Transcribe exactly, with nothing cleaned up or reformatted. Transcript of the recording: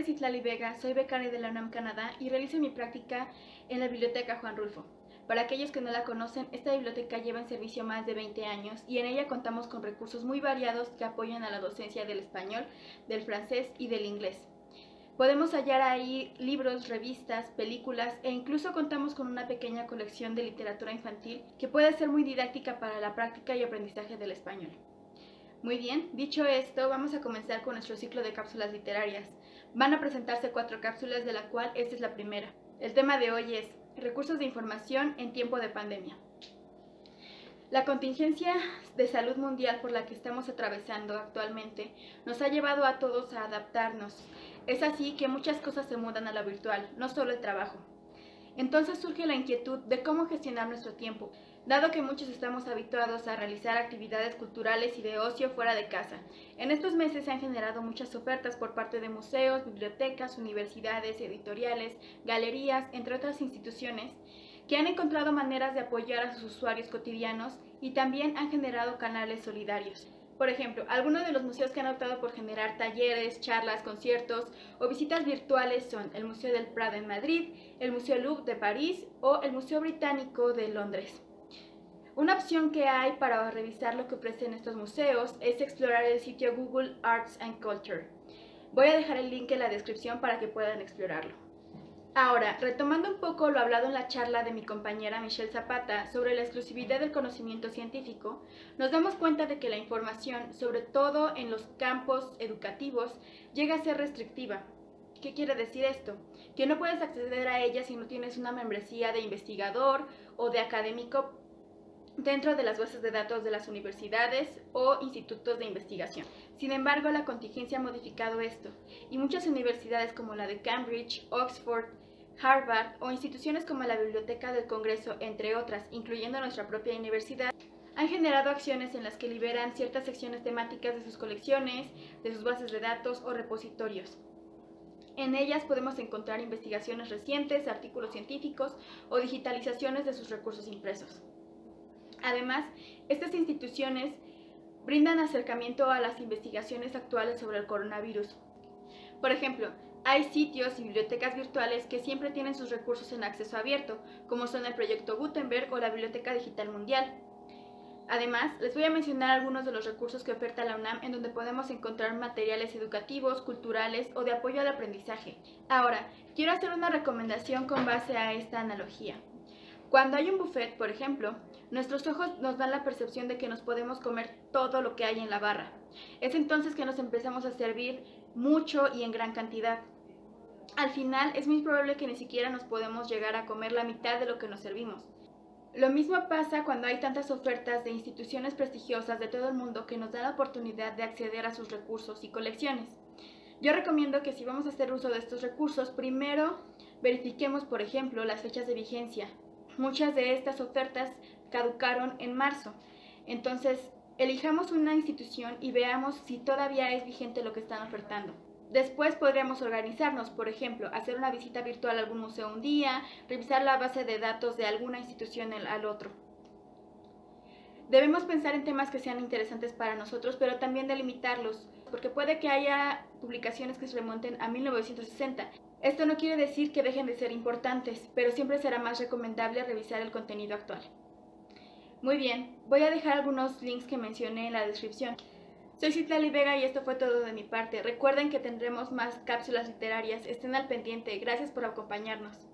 es Citlali Vega, soy becaria de la UNAM Canadá y realizo mi práctica en la Biblioteca Juan Rulfo. Para aquellos que no la conocen, esta biblioteca lleva en servicio más de veinte años y en ella contamos con recursos muy variados que apoyan a la docencia del español, del francés y del inglés. Podemos hallar ahí libros, revistas, películas e incluso contamos con una pequeña colección de literatura infantil que puede ser muy didáctica para la práctica y aprendizaje del español. Muy bien, dicho esto, vamos a comenzar con nuestro ciclo de cápsulas literarias. Van a presentarse cuatro cápsulas, de la cual esta es la primera. El tema de hoy es recursos de información en tiempo de pandemia. La contingencia de salud mundial por la que estamos atravesando actualmente nos ha llevado a todos a adaptarnos. Es así que muchas cosas se mudan a lo virtual, no solo el trabajo. Entonces surge la inquietud de cómo gestionar nuestro tiempo, dado que muchos estamos habituados a realizar actividades culturales y de ocio fuera de casa. En estos meses se han generado muchas ofertas por parte de museos, bibliotecas, universidades, editoriales, galerías, entre otras instituciones, que han encontrado maneras de apoyar a sus usuarios cotidianos y también han generado canales solidarios. Por ejemplo, algunos de los museos que han optado por generar talleres, charlas, conciertos o visitas virtuales son el Museo del Prado en Madrid, el Museo Louvre de París o el Museo Británico de Londres. Una opción que hay para revisar lo que ofrecen estos museos es explorar el sitio Google Arts and Culture. Voy a dejar el link en la descripción para que puedan explorarlo. Ahora, retomando un poco lo hablado en la charla de mi compañera Michelle Zapata sobre la exclusividad del conocimiento científico, nos damos cuenta de que la información, sobre todo en los campos educativos, llega a ser restrictiva. ¿Qué quiere decir esto? Que no puedes acceder a ella si no tienes una membresía de investigador o de académico dentro de las bases de datos de las universidades o institutos de investigación. Sin embargo, la contingencia ha modificado esto, y muchas universidades como la de Cambridge, Oxford, Harvard o instituciones como la Biblioteca del Congreso, entre otras, incluyendo nuestra propia universidad, han generado acciones en las que liberan ciertas secciones temáticas de sus colecciones, de sus bases de datos o repositorios. En ellas podemos encontrar investigaciones recientes, artículos científicos o digitalizaciones de sus recursos impresos. Además, estas instituciones brindan acercamiento a las investigaciones actuales sobre el coronavirus. Por ejemplo, hay sitios y bibliotecas virtuales que siempre tienen sus recursos en acceso abierto, como son el Proyecto Gutenberg o la Biblioteca Digital Mundial. Además, les voy a mencionar algunos de los recursos que oferta la UNAM en donde podemos encontrar materiales educativos, culturales o de apoyo al aprendizaje. Ahora, quiero hacer una recomendación con base a esta analogía. Cuando hay un buffet, por ejemplo, nuestros ojos nos dan la percepción de que nos podemos comer todo lo que hay en la barra. Es entonces que nos empezamos a servir mucho y en gran cantidad. Al final, es muy probable que ni siquiera nos podemos llegar a comer la mitad de lo que nos servimos. Lo mismo pasa cuando hay tantas ofertas de instituciones prestigiosas de todo el mundo que nos dan la oportunidad de acceder a sus recursos y colecciones. Yo recomiendo que si vamos a hacer uso de estos recursos, primero verifiquemos, por ejemplo, las fechas de vigencia. Muchas de estas ofertas caducaron en marzo, entonces elijamos una institución y veamos si todavía es vigente lo que están ofertando. Después podríamos organizarnos, por ejemplo, hacer una visita virtual a algún museo un día, revisar la base de datos de alguna institución al otro. Debemos pensar en temas que sean interesantes para nosotros, pero también delimitarlos, porque puede que haya publicaciones que se remonten a mil novecientos sesenta. Esto no quiere decir que dejen de ser importantes, pero siempre será más recomendable revisar el contenido actual. Muy bien, voy a dejar algunos links que mencioné en la descripción. Soy Citlali Vega y esto fue todo de mi parte. Recuerden que tendremos más cápsulas literarias. Estén al pendiente. Gracias por acompañarnos.